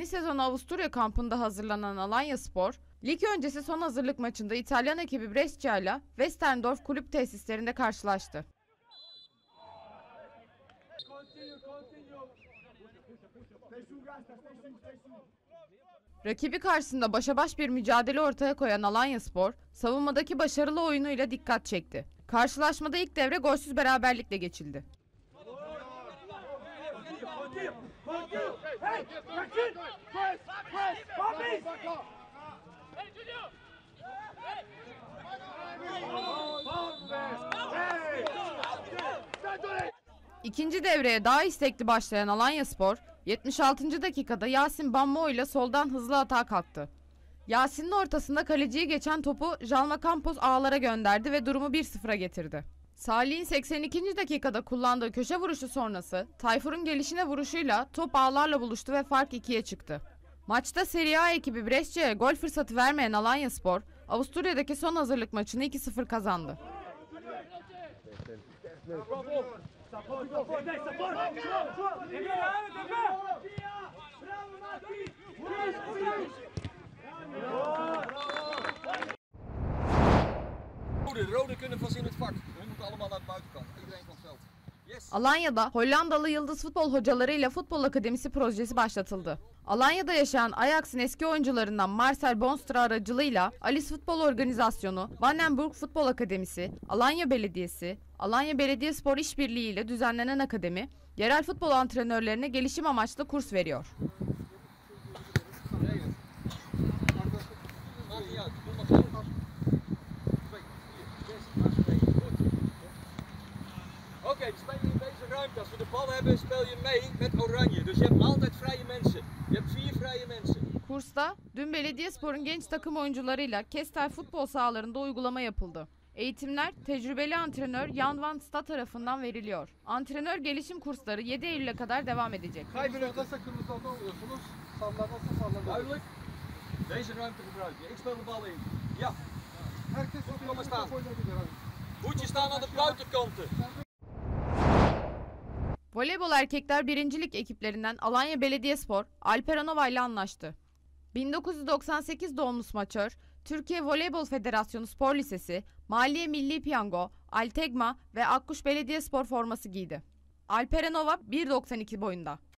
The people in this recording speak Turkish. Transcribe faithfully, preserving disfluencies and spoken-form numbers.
Yeni sezona Avusturya kampında hazırlanan Alanyaspor, lig öncesi son hazırlık maçında İtalyan ekibi Brescia ile Westerndorf kulüp tesislerinde karşılaştı. Rakibi karşısında başa baş bir mücadele ortaya koyan Alanyaspor, savunmadaki başarılı oyunuyla dikkat çekti. Karşılaşmada ilk devre golsüz beraberlikle geçildi. İkinci devreye daha istekli başlayan Alanyaspor, yetmiş altıncı dakikada Yasin Bammo ile soldan hızlı atağa kalktı. Yasin'in ortasında kaleciyi geçen topu Jalma Campos ağlara gönderdi ve durumu bir sıfıra getirdi. Salih'in seksen ikinci dakikada kullandığı köşe vuruşu sonrası Tayfur'un gelişine vuruşuyla top ağlarla buluştu ve fark ikiye çıktı. Maçta Serie A ekibi Brescia'ya gol fırsatı vermeyen Alanyaspor, Avusturya'daki son hazırlık maçını iki sıfır kazandı. De rode kunnen vast in het vak. We moeten allemaal naar de buitenkant. Iedereen van het veld. Yes. Alanya'da Hollandalı Yıldız Futbol hocalarıyla Futbol Akademisi projesi başlatıldı. Alanya'da yaşayan Ajax'ın eski oyuncularından Marcel Bonstra aracılığıyla Alice Futbol Organizasyonu, Vandenburg Futbol Akademisi, Alanya Belediyesi, Alanya Belediyespor İşbirliği ile düzenlenen akademi, yerel futbol antrenörlerine gelişim amaçlı kurs veriyor. Oké, we spelen in deze ruimte. Als we de bal hebben, speel je mee met oranje. Dus je hebt altijd vrije mensen. Je hebt vier vrije mensen. Kursta dün Belediyespor'un genç takım oyuncularıyla Kestel futbol sahalarında uygulama yapıldı. Eğitimler tecrübeli antrenör Jan van Sta tarafından veriliyor. Antrenör gelişim kursları yedi Eylül'e kadar devam edecek. Kırmızıda kırmızıda oluyorsunuz. Sallanırsa sallanır. Duidelijk? Deze ruimte gebruik je. Ik speel de bal in. Ja. Herkes Kom maar staan. oynayabilir. Voetjes staan aan de buitenkanten. Voleybol erkekler birincilik ekiplerinden Alanya Belediyespor, Alperanova ile anlaştı. bin dokuz yüz doksan sekiz doğumlu smaçör, Türkiye Voleybol Federasyonu Spor Lisesi, Maliye Milli Piyango, Altegma ve Akkuş Belediyespor forması giydi. Alperanova bir doksan iki boyunda.